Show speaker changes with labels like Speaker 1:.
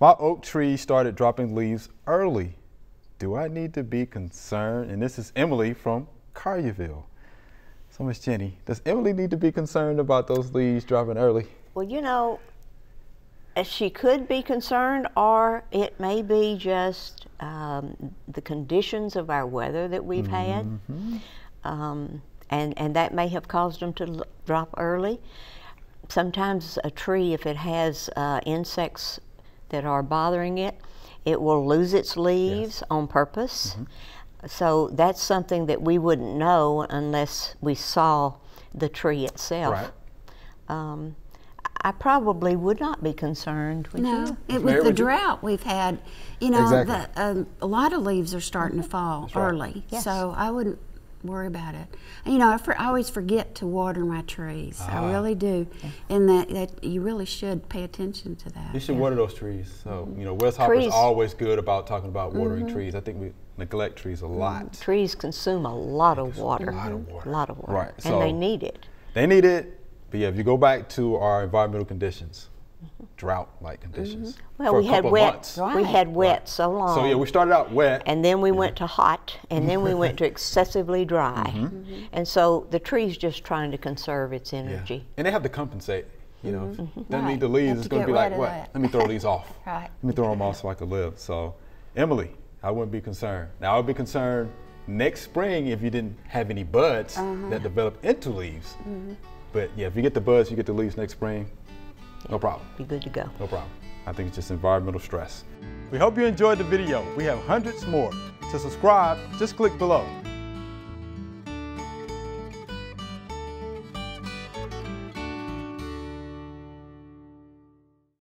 Speaker 1: My oak tree started dropping leaves early. Do I need to be concerned? And this is Emily from Collierville. So Miss Jenny, does Emily need to be concerned about those leaves dropping early?
Speaker 2: Well, you know, she could be concerned, or it may be just the conditions of our weather that we've had, and that may have caused them to drop early. Sometimes a tree, if it has insects that are bothering it, it will lose its leaves on purpose. So that's something that we wouldn't know unless we saw the tree itself.
Speaker 1: Right.
Speaker 2: I probably would not be concerned. Would you?
Speaker 3: With the drought we've had, you know, a lot of leaves are starting to fall early, so I wouldn't worry about it. You know, I always forget to water my trees. I really do, and that you really should pay attention to that.
Speaker 1: You should water those trees. So, you know, West Hopper's always good about talking about watering trees. I think we neglect trees a lot.
Speaker 2: Trees consume a lot of water. A lot of water.
Speaker 1: Right.
Speaker 2: And
Speaker 1: So
Speaker 2: they need it.
Speaker 1: They need it. But yeah, if you go back to our environmental conditions, drought-like conditions.
Speaker 2: Well, we had wet. We had wet so long.
Speaker 1: So yeah, we started out wet,
Speaker 2: and then we went to hot, and then we went to excessively dry. And so the tree's just trying to conserve its energy.
Speaker 1: And they have to compensate. You know, if they need the leaves, it's going to be like, what? Let me throw these off. Let me throw them off so I can live. So, Emily, I wouldn't be concerned. Now, I would be concerned next spring if you didn't have any buds that develop into leaves. But yeah, if you get the buds, you get the leaves next spring, no problem.
Speaker 2: Be good to go.
Speaker 1: No problem. I think it's just environmental stress. We hope you enjoyed the video. We have hundreds more. To subscribe, just click below.